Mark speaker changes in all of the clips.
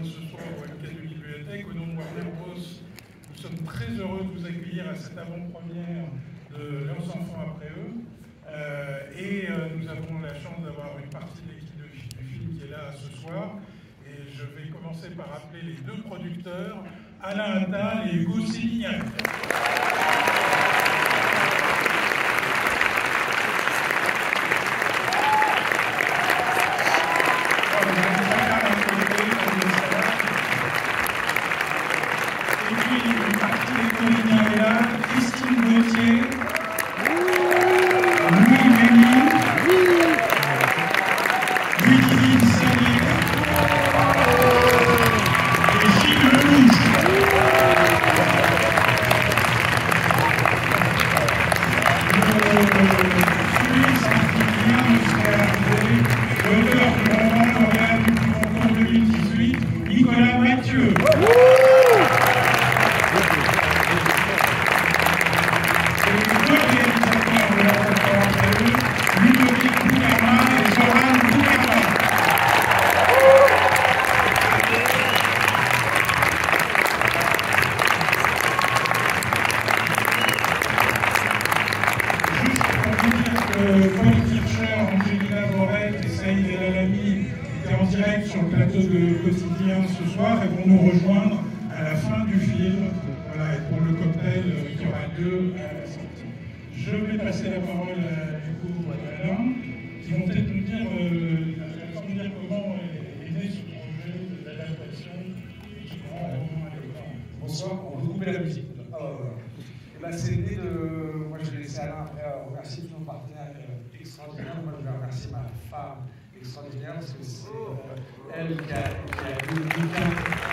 Speaker 1: ce soir au Quai de Bibliothèque. Au nom de Warner Bros, nous sommes très heureux de vous accueillir à cette avant-première de Leurs enfants après eux. Nous avons la chance d'avoir une partie de l'équipe du film qui est là ce soir. Et je vais commencer par appeler les deux producteurs, Alain Attal et Hugo Sélignac. Christine Gauthier, Louis Béni, Ludivine Salé et Gilles Lelouch. L'auteur du roman lauréat du prix Goncourt 2018, Nicolas Mathieu. Sur le plateau de Quotidien ce soir et vont nous rejoindre à la fin du film, voilà, et pour le cocktail qui aura lieu à la sortie. Je vais passer la parole à Hugo et Alain, qui vont peut-être nous dire comment est né ce projet d'adaptation du grand roman à l'écran.
Speaker 2: Bonsoir, on veut couper la musique. C'est né de. Moi je vais laisser Alain après remercier tous nos partenaires extraordinaires. Moi je vais remercier ma femme extraordinaire parce que c'est elle qui a lu le bouquin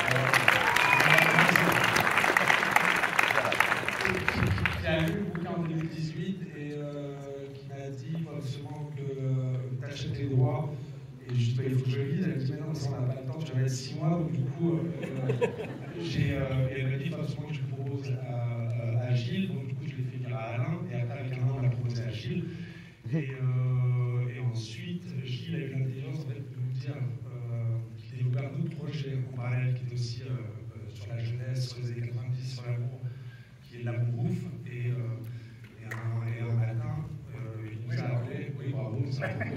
Speaker 2: qui a lu le bouquin en 2018 et qui m'a dit absolument que t'achètes les droits et je dis il faut que je lise. Elle me dit mais non mais ça on n'a pas le temps, j'avais 6 mois donc du coup elle m'a dit absolument que je le propose à Gilles, donc du coup je l'ai fait lire à Alain et après avec Alain on l'a proposé à Gilles et ensuite Gilles a eu l'intelligence en fait, de nous dire qu'il développait un autre projet en parallèle qui est aussi sur la jeunesse, sur les années 90, sur l'amour, qui est l'amour bouffe et un matin il nous a appelé, oui bravo, ça a été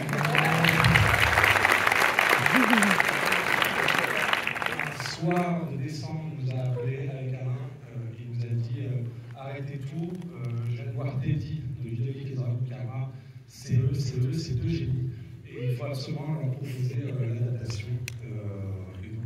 Speaker 2: un soir de décembre il nous a appelé avec Alain, il nous a dit arrêtez tout, je viens de voir Teddy de Ludovic et Zara Boukama, c'est eux, c'est deux génies. Et il faut absolument leur proposer l'adaptation. Et donc,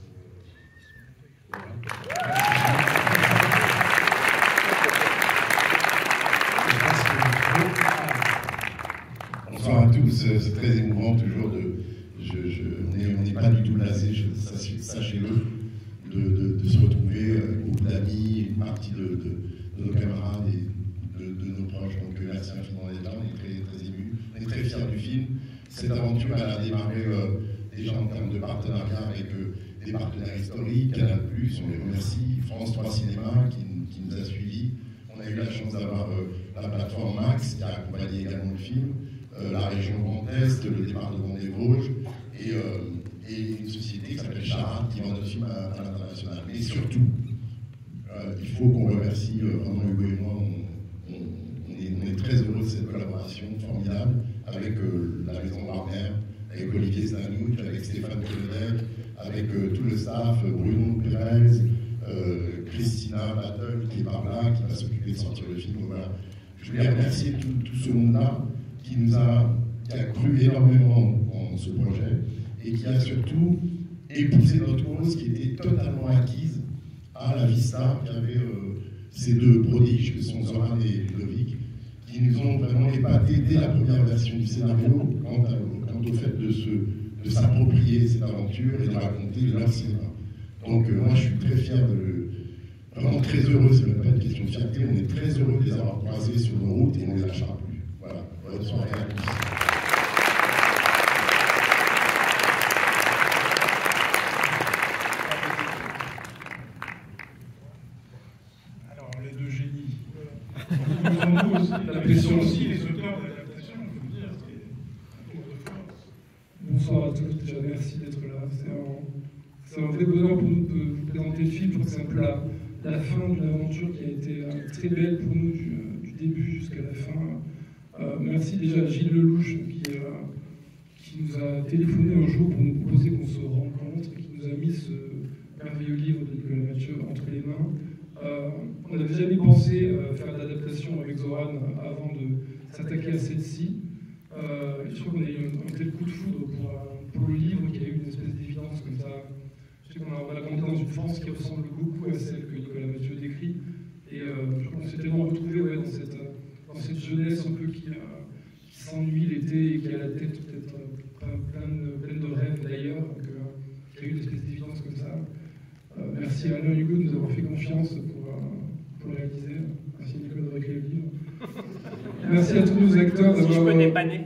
Speaker 3: Bonsoir à tous, c'est très émouvant toujours on n'est pas du tout blasé, sachez-le, de se retrouver avec beaucoup d'amis, une partie de nos camarades et de nos proches. Donc merci infiniment d'être là, on est très émus, on est très fiers du film. Cette aventure elle a démarré déjà en termes de partenariat avec des partenaires historiques, Canal+, on les remercie, France 3 Cinéma qui nous a suivis. On a eu la chance d'avoir la plateforme Max qui a accompagné également le film, la région Grand Est, le département des Vosges et une société qui s'appelle Charade qui vend notre film à l'international. Mais surtout, il faut qu'on remercie vraiment Hugo et moi, on est très heureux de cette collaboration formidable avec la maison Warner, avec Olivier Stanouk, avec Stéphane Colonel, avec tout le staff, Bruno Pérez, Christina Battle qui est par là, qui va s'occuper de sortir le film. Voilà. Je voulais remercier tout ce monde-là qui a cru énormément en ce projet et qui a surtout épousé notre cause qui était totalement acquise à la Vista, qui avait ces deux prodiges que sont Zoran et Ludovic, qui nous ont vraiment épatés dès la première version du scénario quant au fait de s'approprier cette aventure et de raconter leur cinéma. Donc moi je suis très fier vraiment très heureux, c'est même pas une question de fierté, on est très heureux de les avoir croisés sur nos routes et on ne les lâchera plus. Voilà, bonne soirée à tous.
Speaker 1: La pression aussi, les auteurs d'adaptation, il faut dire, c'est un tour de force.
Speaker 4: Bonsoir à tous, déjà merci d'être là. C'est un vrai bonheur pour nous de vous présenter le film. Je crois que c'est un peu la fin d'une aventure qui a été très belle pour nous du début jusqu'à la fin. Merci déjà à Gilles Lelouch qui nous a téléphoné un jour pour nous proposer qu'on se rencontre, qui nous a mis ce merveilleux livre de Nicolas Mathieu entre les mains. On n'avait jamais pensé faire l'adaptation avec Zoran avant de s'attaquer à celle-ci. Je crois qu'on a eu un tel coup de foudre pour le livre qu'il y a eu une espèce d'évidence comme ça. Je sais qu'on a grandi dans une France qui ressemble beaucoup à celle que Nicolas Mathieu décrit. Et je crois qu'on s'est tellement retrouvé dans cette jeunesse un peu qui s'ennuie l'été et qui a la tête peut-être pleine de rêves d'ailleurs, qu'il y a eu une espèce d'évidence comme ça. Merci à Alain Hugo de nous avoir fait confiance pour le réaliser. Merci Nicolas d'avoir écrit le livre. Merci à tous nos acteurs d'avoir...
Speaker 5: Si je peux dépanner.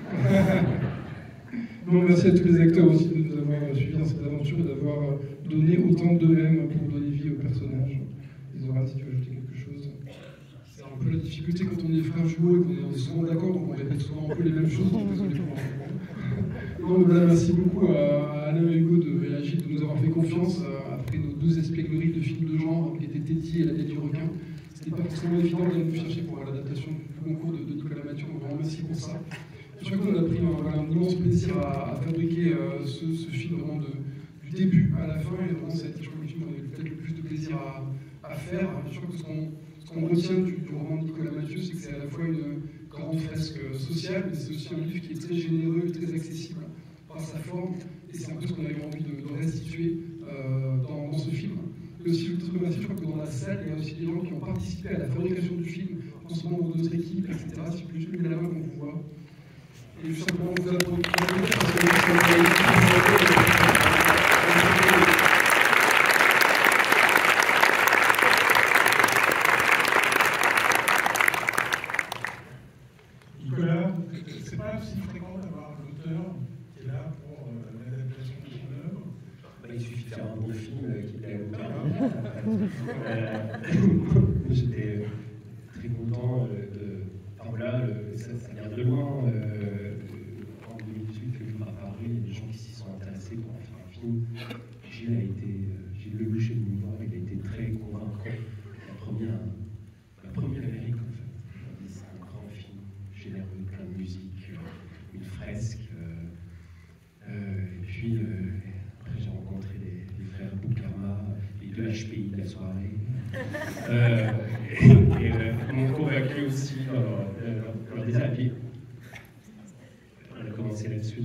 Speaker 4: Non, merci à tous les acteurs aussi de nous avoir suivis dans cette aventure et d'avoir donné autant d'eux-mêmes pour donner vie au personnage. Zoran, si tu veux ajouter quelque chose. C'est un peu la difficulté quand on est frères jumeaux et qu'on est souvent d'accord, donc on répète souvent un peu les mêmes choses. Désolé pour non, mais voilà, merci beaucoup à Alain et Hugo et à Gilles de nous avoir fait confiance après nos 12 espiègleries de films de genre qui étaient Téti et La tête du requin. C'était pas forcément évident de nous chercher pour l'adaptation du concours de Nicolas Mathieu, donc vraiment merci pour ça. Je crois qu'on a pris un immense plaisir à fabriquer ce film vraiment du début à la fin, et vraiment ça a été, je crois, le film qu'on a eu peut-être le plus de plaisir à faire. Je crois que ce qu'on retient du roman de Nicolas Mathieu, c'est que c'est à la fois une grande fresque sociale, mais c'est aussi un livre qui est très généreux et très accessible par sa forme, et c'est un peu ce qu'on avait envie de restituer dans ce film. Et aussi, je voudrais remercier, je crois que dans la salle, il y a aussi des gens qui ont participé à la fabrication du film, en ce moment dans notre équipe, etc. Si vous pouvez juste lever la main qu'on vous voit. Et tout simplement, vous applaudir parce que
Speaker 1: Nicolas, c'est pas aussi fréquent d'avoir l'auteur qui est là pour l'adaptation de son œuvre.
Speaker 6: Il suffit de faire un bon film qui plaît à l'auteur. J'étais très content de. Enfin voilà, ça vient de loin. En 2018, le livre a apparu, il y a des gens qui s'y sont intéressés pour en faire un film. Gilles Lelouch est venu me voir, il a été très convaincant. La première Amérique, en fait. C'est un grand film, généreux, plein de musique, une fresque. Et puis, après, j'ai rencontré les frères Boukarma, les deux HPI de la soirée. Et m'ont convaincu aussi dans leur déshabillé. On a commencé là-dessus.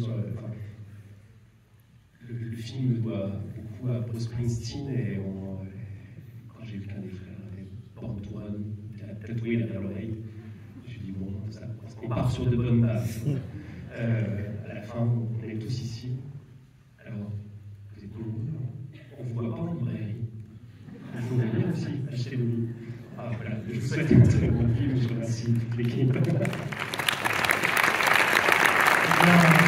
Speaker 6: Le film doit beaucoup à Bruce Springsteen, et quand j'ai vu qu'un des frères avait Born tatoué derrière l'oreille, j'ai dit bon, on part sur de bonnes bases. À la fin, on est tous ici. Alors, vous êtes nombreux, on ne vous voit pas en librairie. Il faut venir aussi, acheter le livre. Ah voilà, je vous souhaite un très bon film, je remercie toute l'équipe.